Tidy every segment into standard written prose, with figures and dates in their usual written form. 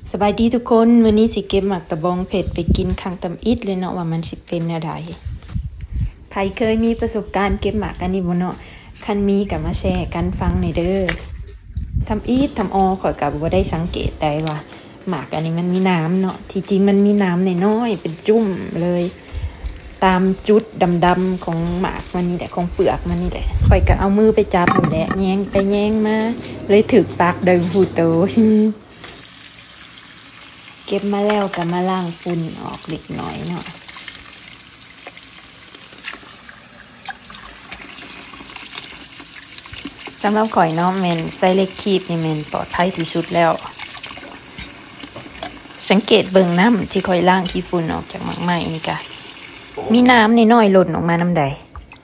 สบายดีทุกคนวันนี้สิเก็บหมักตะบองเผ็ดไปกินข้างตำอิดเลยเนาะว่ามันสิเป็นอะไรใครเคยมีประสบการณ์เก็บหมักอันนี้บ่เนาะคันมีกับมาแชร์กันฟังหน่อยเด้อทำอิดทำอข่อยกับว่าได้สังเกตได้ว่าหมักอันนี้มันมีน้ำเนาะที่จริงมันมีน้ำน้อยๆเป็นจุ่มเลยตามจุดดำๆของหมากมันนี่แหละของเปลือกมันนี่แหละข่อยก็เอามือไปจับอยู่แหละแยงไปแยงมาเลยถึกปากโดยผู้โตเก็บมาแล้วก็มาล้างฝุ่นออกเล็กน้อยเนาะสำหรับข่อยเนาะแมนใส่เล็กคีบนี่แมนปลอดภัยที่สุดแล้วสังเกตเบิ่งน้ำที่ข่อยล้างขี้ฝุ่นออกจากหมากไม้นี่กะมีน้ำน้อยๆหล่นออกมาน้ำใด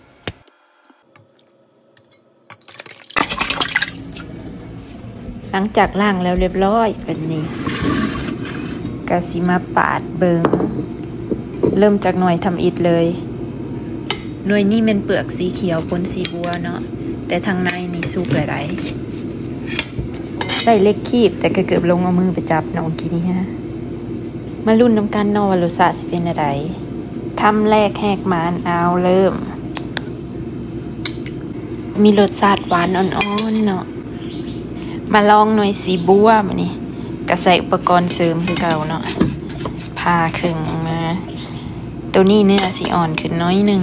หลังจากล้างแล้วเรียบร้อยเป็นนี้กะสิมาปาดเบิงเริ่มจากหน่วยทำอิฐเลยหน่วยนี้เป็นเปลือกสีเขียวปนสีบัวเนาะแต่ทางในนี่สุกหลายๆได้เล็กคีบแต่ก็เกือบลงเอามือไปจับเนาะเมื่อกี้นี้ฮะมาลุ้นน้ำกันเนาะว่ารสชาติสิเป็นอะไรคำแรกแหกมานเอาเริ่มมีรสชาติหวานอ่อนๆเนาะมาลองหน่วยสีบัวมานี่ก็ใส่อุปกรณ์เสริมคือเก่าเนาะพาครึ่งมาตัวนี้เนื้อสีอ่อนขึ้นน้อยหนึ่ง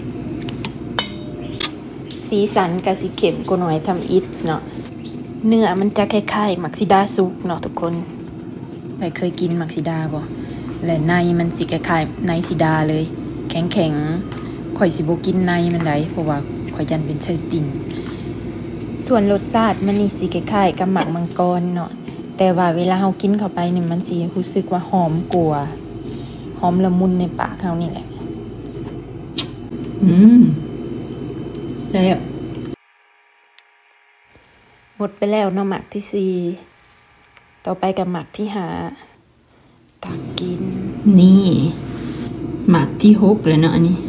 สีสันกับสีเข้มกว่าหน่วยทำอิฐเนาะเนื้อมันจะคล้ายๆมักซิดาซุกเนาะทุกคนใครเคยกินมักซิดาบ่และในมันสิคล้ายๆในซิดาเลยแข็งๆข่อยสิบ่กินในมันได้เพราะว่าข่อยยันเป็นไส้ติ่งส่วนรสชาติมันนี่สิคล้ายๆกับหมักมังกรเนาะแต่ว่าเวลาเฮากินเข้าไปนี่มันสิรู้สึกว่าหอมกว่าหอมละมุนในปากเฮานี่แหละแซ่บหมดไปแล้วเนาะหมักที่4ต่อไปกับหมักที่5ตักกินนี่หมักที่6เลยเนาะอันนี้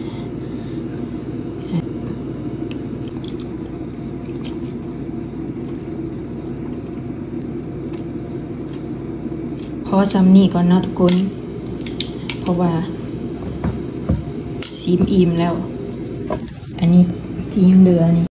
พอซ้ำนี่ก่อนเนาะทุกคนเพราะว่าซีมอิ่มแล้วอันนี้ที่ยังเหลือนี่